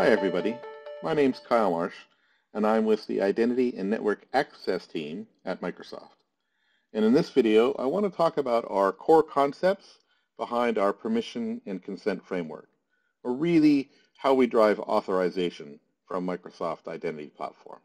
Hi everybody, my name's Kyle Marsh and I'm with the Identity and Network Access team at Microsoft. And in this video I want to talk about our core concepts behind our permission and consent framework, or really how we drive authorization from Microsoft Identity Platform.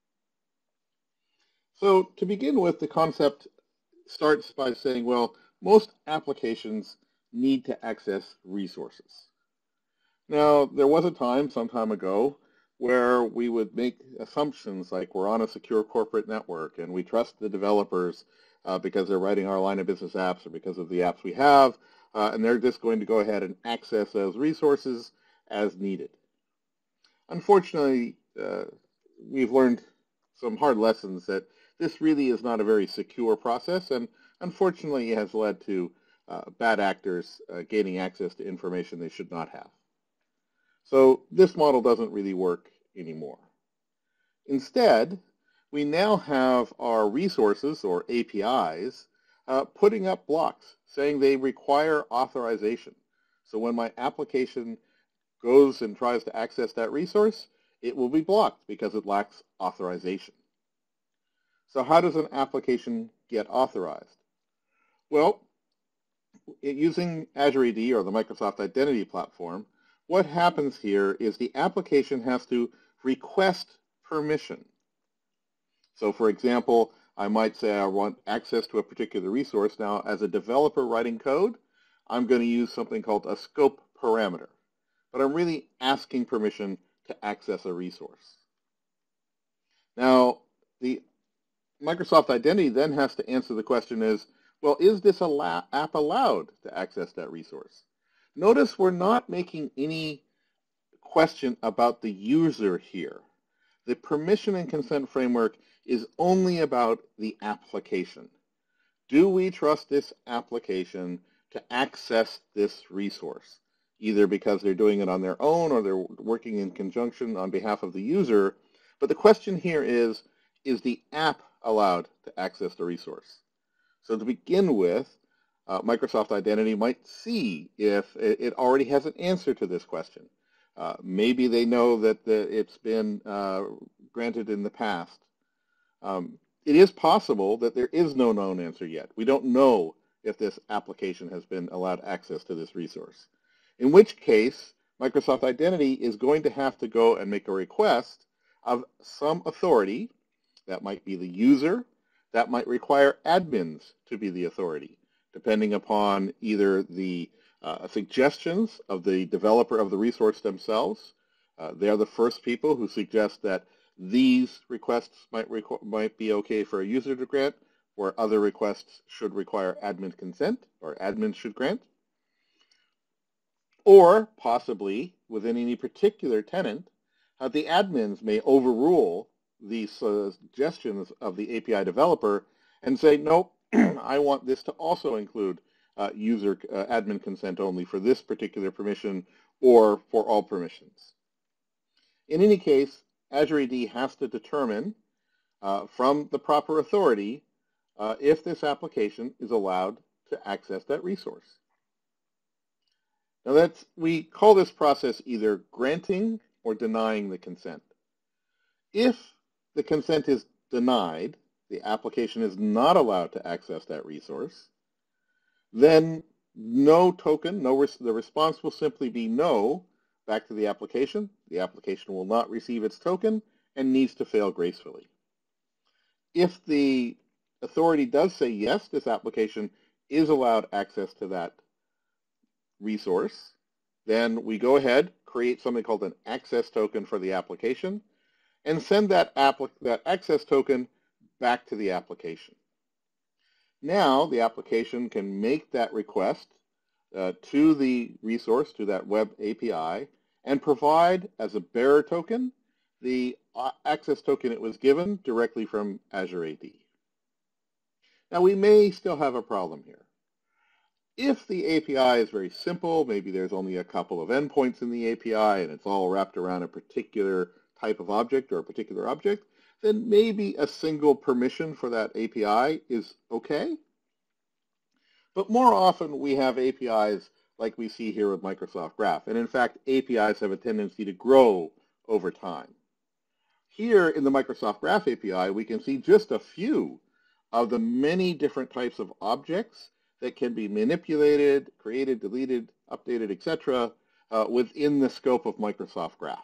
So to begin with, the concept starts by saying, well, most applications need to access resources. Now, there was a time, some time ago, where we would make assumptions like we're on a secure corporate network and we trust the developers because they're writing our line of business apps or because of the apps we have, and they're just going to go ahead and access those resources as needed. Unfortunately, we've learned some hard lessons that this really is not a very secure process, and unfortunately it has led to bad actors gaining access to information they should not have. So this model doesn't really work anymore. Instead, we now have our resources, or APIs, putting up blocks saying they require authorization. So when my application goes and tries to access that resource, it will be blocked because it lacks authorization. So how does an application get authorized? Well, using Azure AD, or the Microsoft Identity Platform, what happens here is the application has to request permission. So for example, I might say I want access to a particular resource. Now, as a developer writing code, I'm going to use something called a scope parameter. But I'm really asking permission to access a resource. Now, the Microsoft Identity then has to answer the question is, well, is this app allowed to access that resource? Notice we're not making any question about the user here. The permission and consent framework is only about the application. Do we trust this application to access this resource, either because they're doing it on their own or they're working in conjunction on behalf of the user? But the question here is the app allowed to access the resource? So to begin with, Microsoft Identity might see if it already has an answer to this question. Maybe they know that it's been granted in the past. It is possible that there is no known answer yet. We don't know if this application has been allowed access to this resource. In which case, Microsoft Identity is going to have to go and make a request of some authority. That might be the user. That might require admins to be the authority, depending upon either the suggestions of the developer of the resource themselves. They are the first people who suggest that these requests might be okay for a user to grant, where other requests should require admin consent, or admins should grant. Or possibly, within any particular tenant, the admins may overrule these suggestions of the API developer and say, nope, I want this to also include user admin consent only for this particular permission or for all permissions. In any case, Azure AD has to determine from the proper authority if this application is allowed to access that resource. Now we call this process either granting or denying the consent. If the consent is denied, the application is not allowed to access that resource, then no token, the response will simply be no back to the application. The application will not receive its token and needs to fail gracefully. If the authority does say yes, this application is allowed access to that resource, then we go ahead, create something called an access token for the application, and send that access token back to the application. Now the application can make that request to the resource, to that web API, and provide as a bearer token the access token it was given directly from Azure AD. Now we may still have a problem here. If the API is very simple, maybe there's only a couple of endpoints in the API and it's all wrapped around a particular type of object or a particular object, then maybe a single permission for that API is okay. But more often we have APIs like we see here with Microsoft Graph. And in fact, APIs have a tendency to grow over time. Here in the Microsoft Graph API, we can see just a few of the many different types of objects that can be manipulated, created, deleted, updated, etc. Within the scope of Microsoft Graph.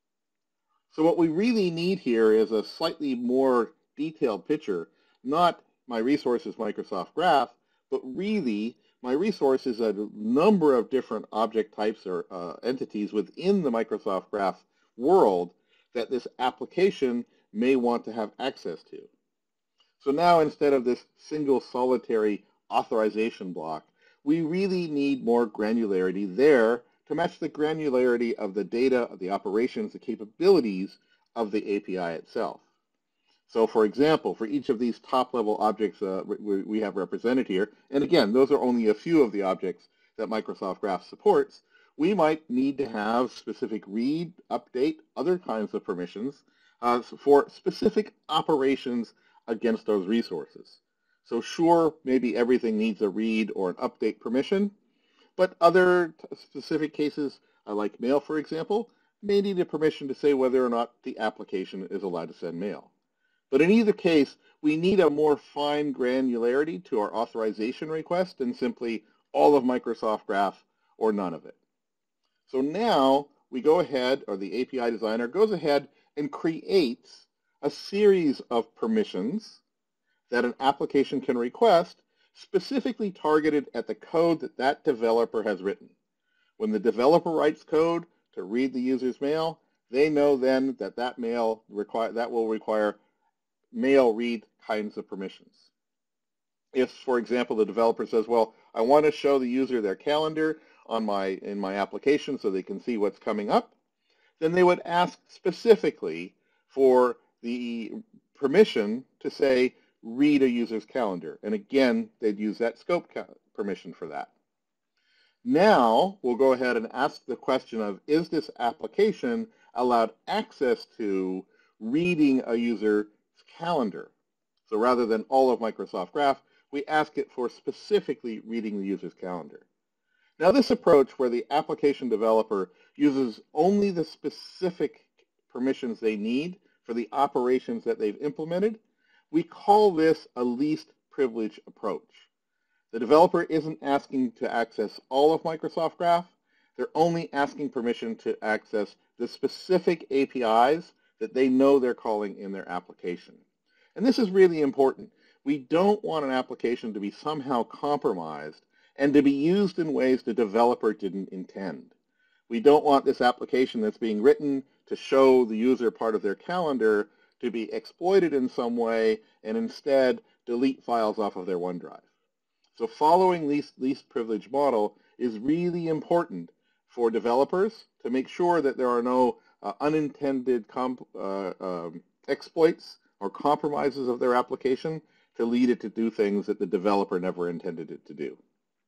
So what we really need here is a slightly more detailed picture, not my resource is Microsoft Graph, but really my resource is a number of different object types or entities within the Microsoft Graph world that this application may want to have access to. So now instead of this single solitary authorization block, we really need more granularity there to match the granularity of the data, of the operations, the capabilities of the API itself. So for example, for each of these top-level objects we have represented here, and again, those are only a few of the objects that Microsoft Graph supports, we might need to have specific read, update, other kinds of permissions for specific operations against those resources. So sure, maybe everything needs a read or an update permission, but other specific cases, like mail, for example, may need a permission to say whether or not the application is allowed to send mail. But in either case, we need a more fine granularity to our authorization request than simply all of Microsoft Graph or none of it. So now we go ahead, or the API designer goes ahead and creates a series of permissions that an application can request specifically targeted at the code that that developer has written. When the developer writes code to read the user's mail, they know then that that will require mail read kinds of permissions. If, for example, the developer says, well, I want to show the user their calendar in my application so they can see what's coming up, then they would ask specifically for the permission to say, read a user's calendar. And again, they'd use that scope permission for that. Now, we'll go ahead and ask the question of, is this application allowed access to reading a user's calendar? So rather than all of Microsoft Graph, we ask it for specifically reading the user's calendar. Now, this approach where the application developer uses only the specific permissions they need for the operations that they've implemented, we call this a least privilege approach. The developer isn't asking to access all of Microsoft Graph. They're only asking permission to access the specific APIs that they know they're calling in their application. And this is really important. We don't want an application to be somehow compromised and to be used in ways the developer didn't intend. We don't want this application that's being written to show the user part of their calendar to be exploited in some way and instead delete files off of their OneDrive. So following least privilege model is really important for developers to make sure that there are no unintended exploits or compromises of their application to lead it to do things that the developer never intended it to do.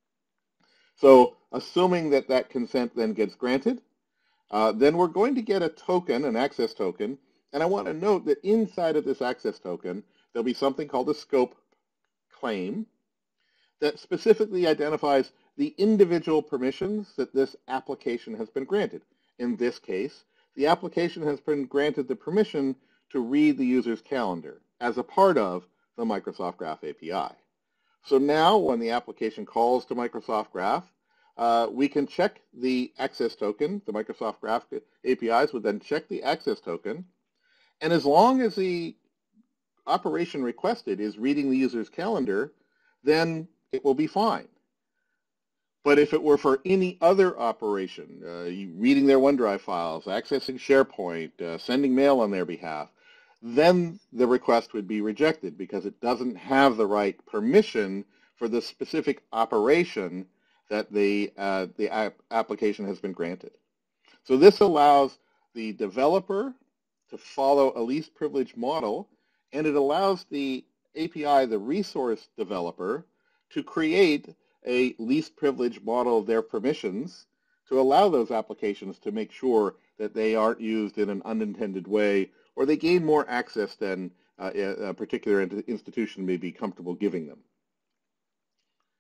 So assuming that that consent then gets granted, then we're going to get a token, an access token, and I want to note that inside of this access token, there'll be something called a scope claim that specifically identifies the individual permissions that this application has been granted. In this case, the application has been granted the permission to read the user's calendar as a part of the Microsoft Graph API. So now when the application calls to Microsoft Graph, we can check the access token. The Microsoft Graph APIs would then check the access token. And as long as the operation requested is reading the user's calendar, then it will be fine. But if it were for any other operation, reading their OneDrive files, accessing SharePoint, sending mail on their behalf, then the request would be rejected because it doesn't have the right permission for the specific operation that the application has been granted. So this allows the developer to follow a least privilege model, and it allows the API, the resource developer, to create a least privilege model of their permissions to allow those applications to make sure that they aren't used in an unintended way or they gain more access than a particular institution may be comfortable giving them.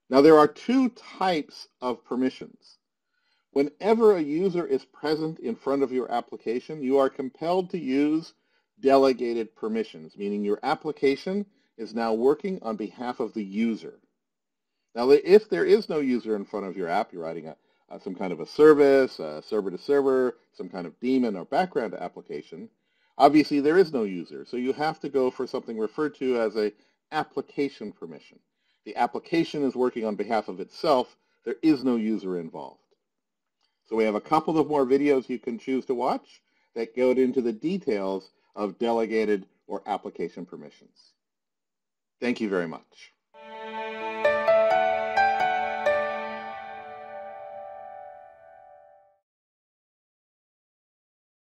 Now, there are two types of permissions. Whenever a user is present in front of your application, you are compelled to use delegated permissions, meaning your application is now working on behalf of the user. Now, if there is no user in front of your app, you're writing some kind of a service, server to server, some kind of daemon or background application, obviously there is no user. So you have to go for something referred to as an application permission. The application is working on behalf of itself. There is no user involved. So we have a couple of more videos you can choose to watch that go into the details of delegated or application permissions. Thank you very much.